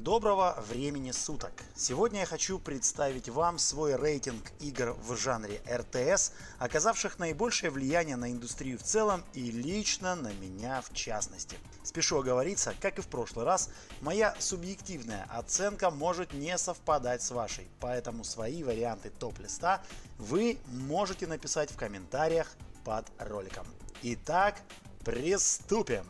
Доброго времени суток! Сегодня я хочу представить вам свой рейтинг игр в жанре РТС, оказавших наибольшее влияние на индустрию в целом и лично на меня в частности. Спешу оговориться, как и в прошлый раз, моя субъективная оценка может не совпадать с вашей, поэтому свои варианты топ-листа вы можете написать в комментариях под роликом. Итак, приступим!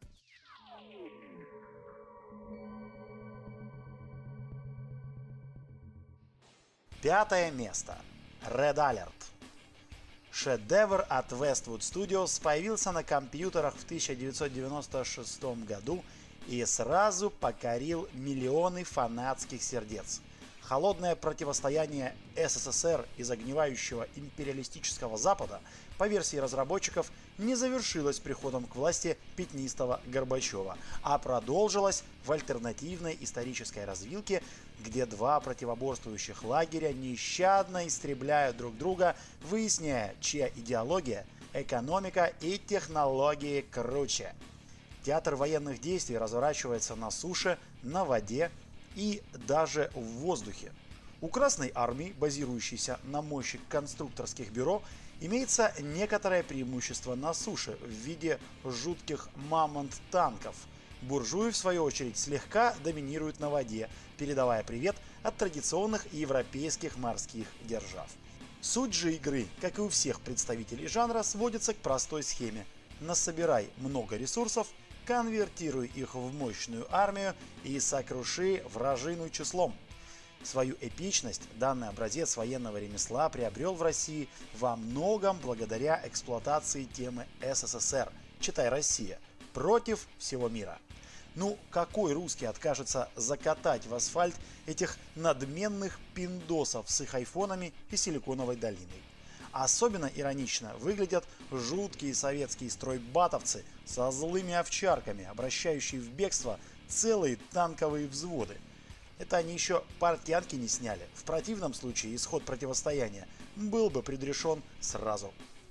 Пятое место. Red Alert. Шедевр от Westwood Studios появился на компьютерах в 1996 году и сразу покорил миллионы фанатских сердец. Холодное противостояние СССР и загнивающего империалистического Запада, по версии разработчиков, не завершилось приходом к власти пятнистого Горбачева, а продолжилось в альтернативной исторической развилке, где два противоборствующих лагеря нещадно истребляют друг друга, выясняя, чья идеология, экономика и технологии круче. Театр военных действий разворачивается на суше, на воде и даже в воздухе. У Красной Армии, базирующейся на мощи конструкторских бюро, имеется некоторое преимущество на суше в виде жутких мамонт-танков. Буржуи, в свою очередь, слегка доминируют на воде, передавая привет от традиционных европейских морских держав. Суть же игры, как и у всех представителей жанра, сводится к простой схеме: насобирай много ресурсов, конвертируй их в мощную армию и сокруши вражину числом. Свою эпичность данный образец военного ремесла приобрел в России во многом благодаря эксплуатации темы СССР, читай Россия, против всего мира. Ну, какой русский откажется закатать в асфальт этих надменных пиндосов с их айфонами и силиконовой долиной? Особенно иронично выглядят жуткие советские стройбатовцы со злыми овчарками, обращающие в бегство целые танковые взводы. Это они еще портянки не сняли. В противном случае исход противостояния был бы предрешен сразу.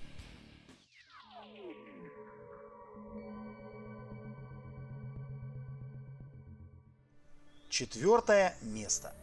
Четвертое место.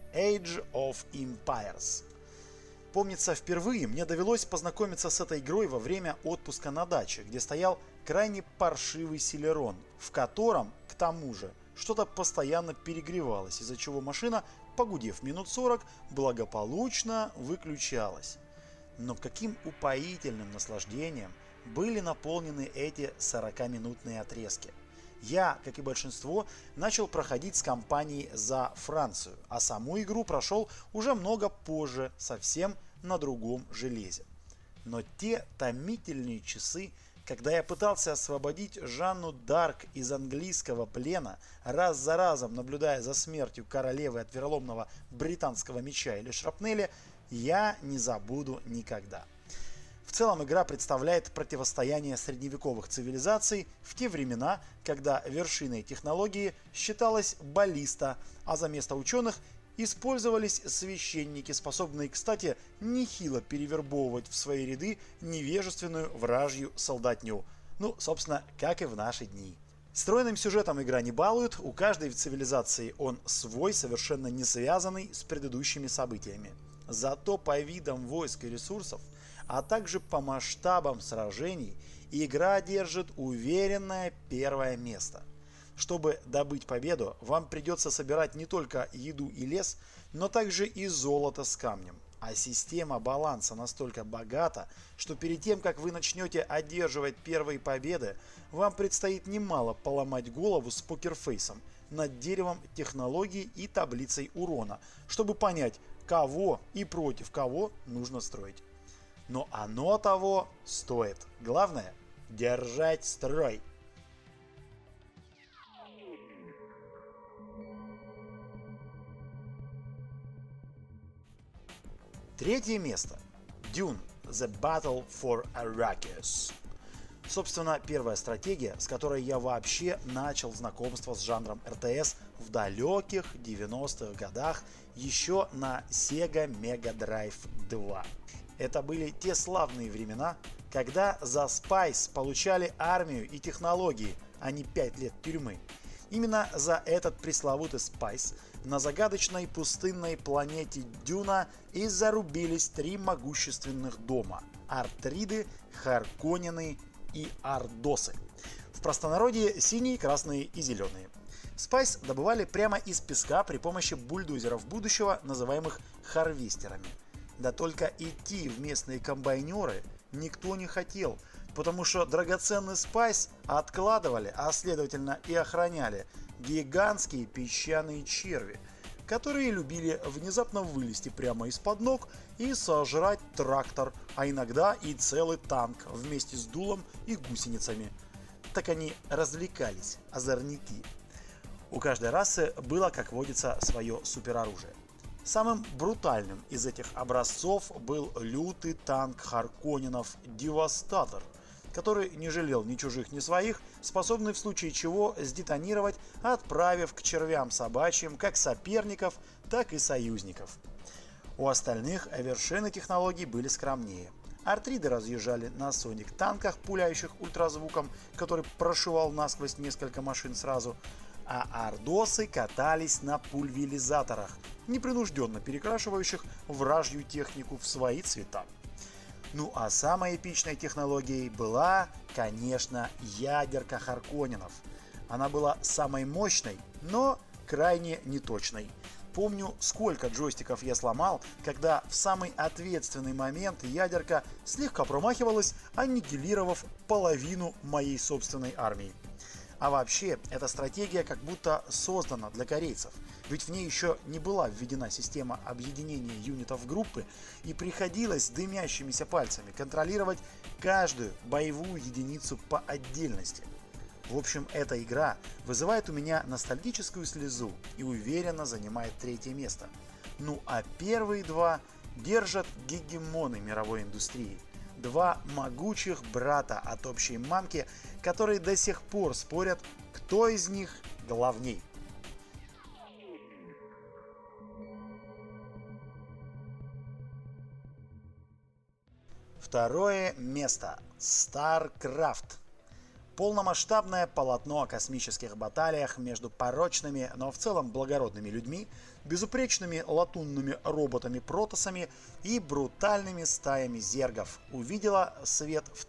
Age of Empires. Помнится, впервые мне довелось познакомиться с этой игрой во время отпуска на даче, где стоял крайне паршивый Celeron, в котором, к тому же, что-то постоянно перегревалось, из-за чего машина, погудев минут 40, благополучно выключалась. Но каким упоительным наслаждением были наполнены эти 40-минутные отрезки. Я, как и большинство, начал проходить с компанией за Францию, а саму игру прошел уже много позже, совсем на другом железе. Но те томительные часы, когда я пытался освободить Жанну Дарк из английского плена, раз за разом наблюдая за смертью королевы от вероломного британского меча или шрапнели, я не забуду никогда. В целом игра представляет противостояние средневековых цивилизаций в те времена, когда вершиной технологии считалась баллиста, а за место ученых использовались священники, способные, кстати, нехило перевербовывать в свои ряды невежественную вражью солдатню. Ну, собственно, как и в наши дни. Стройным сюжетом игра не балует, у каждой цивилизации он свой, совершенно не связанный с предыдущими событиями. Зато по видам войск и ресурсов, а также по масштабам сражений, игра держит уверенное первое место. Чтобы добыть победу, вам придется собирать не только еду и лес, но также и золото с камнем. А система баланса настолько богата, что перед тем, как вы начнете одерживать первые победы, вам предстоит немало поломать голову с покерфейсом над деревом технологий и таблицей урона, чтобы понять, кого и против кого нужно строить. Но оно того стоит. Главное – держать строй. Третье место. Dune – The Battle for Arrakis. Собственно, первая стратегия, с которой я вообще начал знакомство с жанром РТС в далеких 90-х годах еще на Sega Mega Drive 2. Это были те славные времена, когда за Spice получали армию и технологии, а не 5 лет тюрьмы. Именно за этот пресловутый спайс на загадочной пустынной планете Дюна и зарубились три могущественных дома – Артриды, Харконнены и Ардосы. В простонародье синие, красные и зеленые. Спайс добывали прямо из песка при помощи бульдозеров будущего, называемых харвестерами. Да только идти в местные комбайнеры никто не хотел, потому что драгоценный спайс откладывали, а следовательно и охраняли гигантские песчаные черви, которые любили внезапно вылезти прямо из-под ног и сожрать трактор, а иногда и целый танк вместе с дулом и гусеницами. Так они развлекались, озорники. У каждой расы было, как водится, свое супероружие. Самым брутальным из этих образцов был лютый танк Харконненов Девастатор, который не жалел ни чужих, ни своих, способный в случае чего сдетонировать, отправив к червям собачьим как соперников, так и союзников. У остальных вершины технологий были скромнее. Артриды разъезжали на соник-танках, пуляющих ультразвуком, который прошивал насквозь несколько машин сразу, а ардосы катались на пульверизаторах, непринужденно перекрашивающих вражью технику в свои цвета. Ну а самой эпичной технологией была, конечно, ядерка Харконненов. Она была самой мощной, но крайне неточной. Помню, сколько джойстиков я сломал, когда в самый ответственный момент ядерка слегка промахивалась, аннигилировав половину моей собственной армии. А вообще, эта стратегия как будто создана для корейцев, ведь в ней еще не была введена система объединения юнитов группы и приходилось дымящимися пальцами контролировать каждую боевую единицу по отдельности. В общем, эта игра вызывает у меня ностальгическую слезу и уверенно занимает третье место. Ну а первые два держат гегемоны мировой индустрии. Два могучих брата от общей мамки, которые до сих пор спорят, кто из них главней. Второе место. StarCraft. Полномасштабное полотно о космических баталиях между порочными, но в целом благородными людьми, безупречными латунными роботами-протоссами и брутальными стаями зергов увидела свет в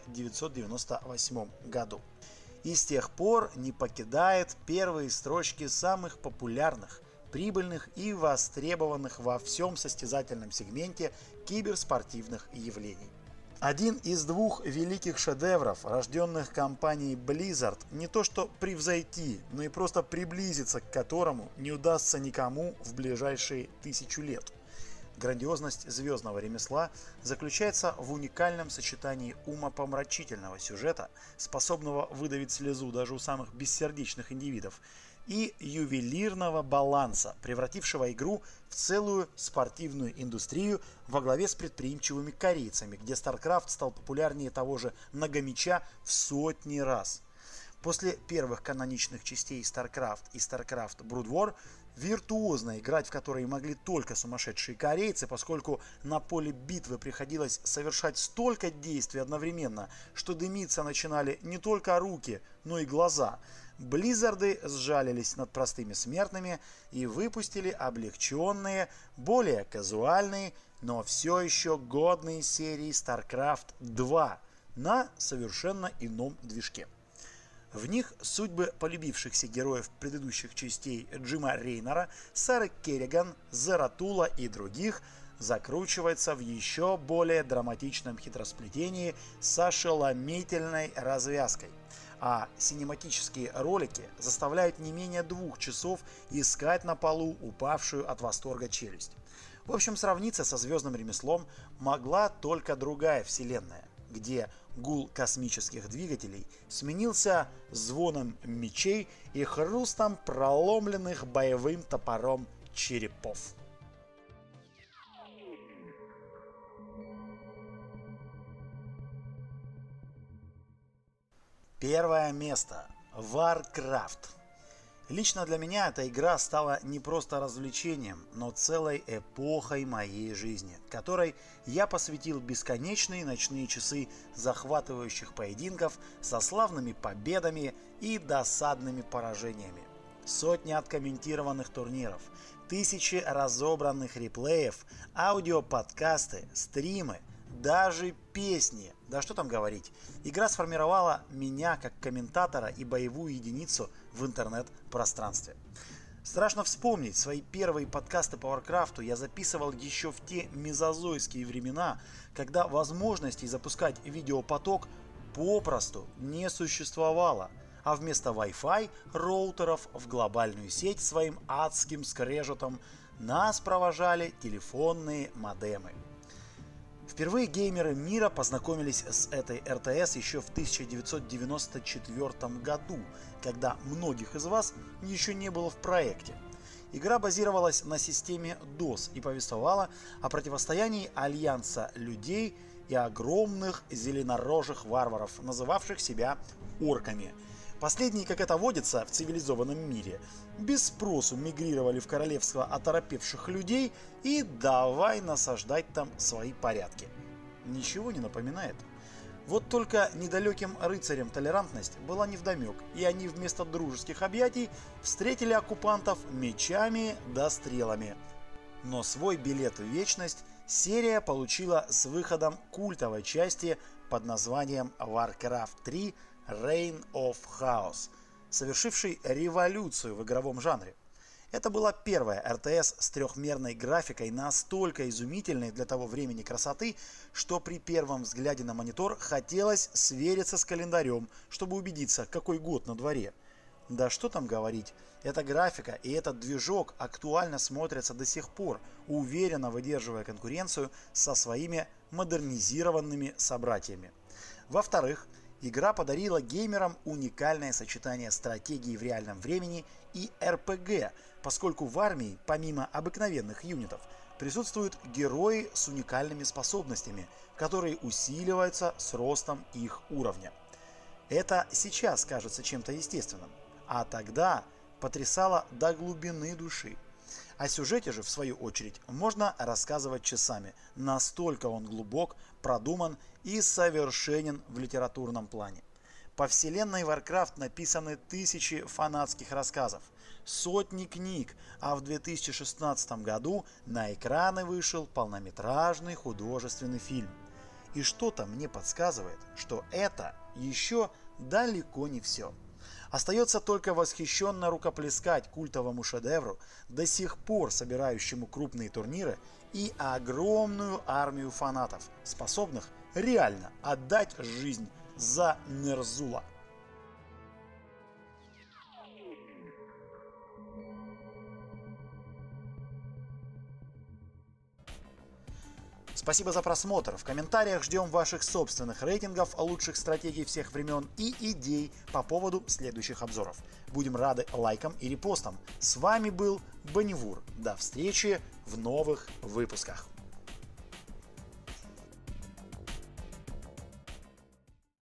1998 году. И с тех пор не покидает первые строчки самых популярных, прибыльных и востребованных во всем состязательном сегменте киберспортивных явлений. Один из двух великих шедевров, рожденных компанией Blizzard, не то что превзойти, но и просто приблизиться к которому не удастся никому в ближайшие 1000 лет. Грандиозность звездного ремесла заключается в уникальном сочетании умопомрачительного сюжета, способного выдавить слезу даже у самых бессердечных индивидов, и ювелирного баланса, превратившего игру в целую спортивную индустрию во главе с предприимчивыми корейцами, где StarCraft стал популярнее того же многомяча в сотни раз. После первых каноничных частей StarCraft и StarCraft Brood War виртуозно играть в которые могли только сумасшедшие корейцы, поскольку на поле битвы приходилось совершать столько действий одновременно, что дымиться начинали не только руки, но и глаза. Близзарды сжалились над простыми смертными и выпустили облегченные, более казуальные, но все еще годные серии StarCraft 2 на совершенно ином движке. В них судьбы полюбившихся героев предыдущих частей Джима Рейнора, Сары Керриган, Заратула и других закручивается в еще более драматичном хитросплетении с ошеломительной развязкой. А синематические ролики заставляют не менее 2 часов искать на полу упавшую от восторга челюсть. В общем, сравниться со звездным ремеслом могла только другая вселенная, где гул космических двигателей сменился звоном мечей и хрустом проломленных боевым топором черепов. Первое место. Warcraft. Лично для меня эта игра стала не просто развлечением, но целой эпохой моей жизни, которой я посвятил бесконечные ночные часы захватывающих поединков со славными победами и досадными поражениями. Сотни откомментированных турниров, тысячи разобранных реплеев, аудиоподкасты, стримы, даже песни. Да что там говорить. Игра сформировала меня как комментатора и боевую единицу в интернет-пространстве. Страшно вспомнить, свои первые подкасты по Warcraft я записывал еще в те мезозойские времена, когда возможностей запускать видеопоток попросту не существовало, а вместо Wi-Fi роутеров в глобальную сеть своим адским скрежетом нас провожали телефонные модемы. Впервые геймеры мира познакомились с этой РТС еще в 1994 году, когда многих из вас еще не было в проекте. Игра базировалась на системе DOS и повествовала о противостоянии альянса людей и огромных зеленорожих варваров, называвших себя орками. Последние, как это водится в цивилизованном мире, без спросу мигрировали в королевство оторопевших людей и давай насаждать там свои порядки. Ничего не напоминает? Вот только недалеким рыцарям толерантность была невдомек, и они вместо дружеских объятий встретили оккупантов мечами да стрелами. Но свой билет в вечность серия получила с выходом культовой части под названием Warcraft 3 Reign of Chaos, совершивший революцию в игровом жанре. Это была первая РТС с трехмерной графикой настолько изумительной для того времени красоты, что при первом взгляде на монитор хотелось свериться с календарем, чтобы убедиться, какой год на дворе. Да что там говорить, эта графика и этот движок актуально смотрятся до сих пор, уверенно выдерживая конкуренцию со своими модернизированными собратьями. Во-вторых, игра подарила геймерам уникальное сочетание стратегии в реальном времени и РПГ, поскольку в армии, помимо обыкновенных юнитов, присутствуют герои с уникальными способностями, которые усиливаются с ростом их уровня. Это сейчас кажется чем-то естественным, а тогда потрясало до глубины души. О сюжете же, в свою очередь, можно рассказывать часами, настолько он глубок, продуман и совершенен в литературном плане. По вселенной Warcraft написаны тысячи фанатских рассказов, сотни книг, а в 2016 году на экраны вышел полнометражный художественный фильм. И что-то мне подсказывает, что это еще далеко не все. Остается только восхищенно рукоплескать культовому шедевру, до сих пор собирающему крупные турниры, и огромную армию фанатов, способных реально отдать жизнь за Нерзула. Спасибо за просмотр. В комментариях ждем ваших собственных рейтингов лучших стратегий всех времен и идей по поводу следующих обзоров. Будем рады лайкам и репостам. С вами был Бонневур. До встречи в новых выпусках.